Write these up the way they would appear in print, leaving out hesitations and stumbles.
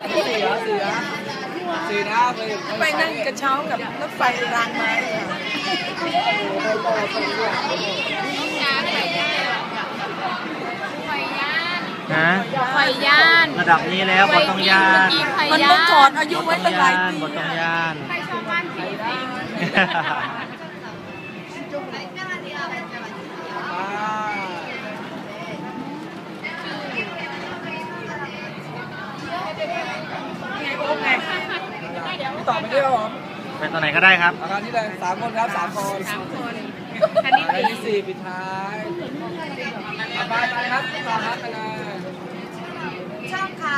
สี่นะไปนั่งกระเช้ากับรถไฟรางไม้ฮะไฟย่านระดับนี้แล้วบอต้องย่านมันต้องถอนอายุไว้ตั้งหลายปีบอต้องย่านใครชอบบ้านผีสิงไงโอ้ไงไม่ต่อไปด้วยหรอเป็นตัวไหนก็ได้ครับอาคารที่เลย3 คนครับ3 คนคันนี้อันที่4ปิดท้ายไปครับต่อครับไปเลยชอบขา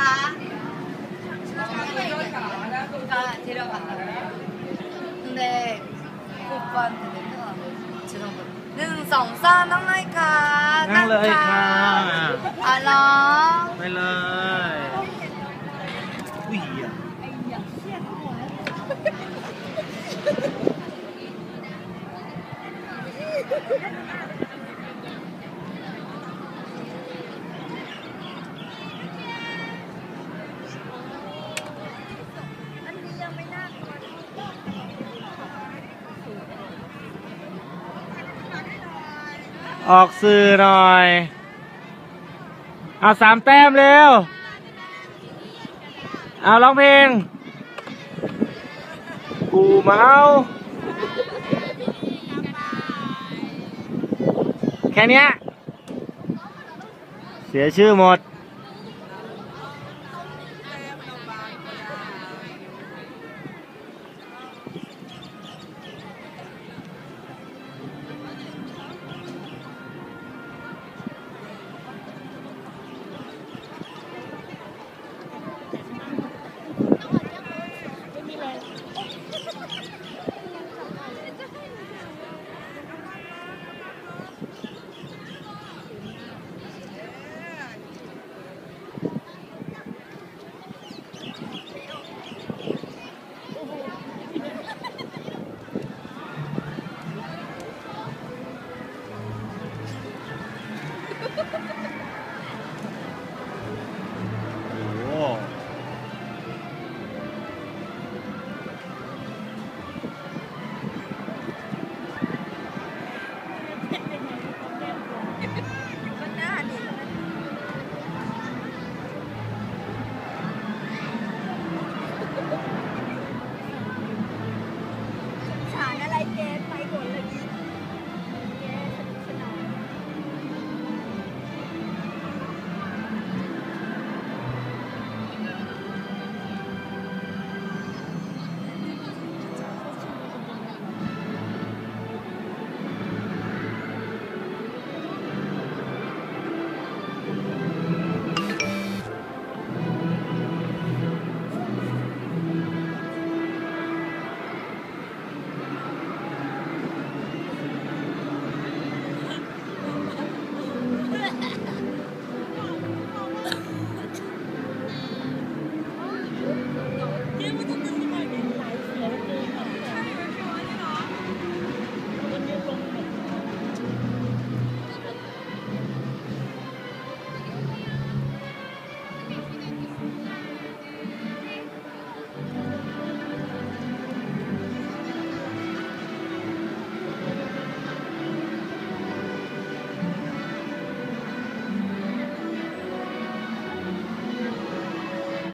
근데 오빠한테 멘트가 죄송합니다. 1, 2, 3 นั่งเลยค่ะนั่งเลยค่ะ 알아 ไปเลยอุ้ยอ่ะ ออกสื่อหน่อยเอา3 แต้มเร็วเอาร้องเพลงกูเมาแค่เนี้ยเสียชื่อหมด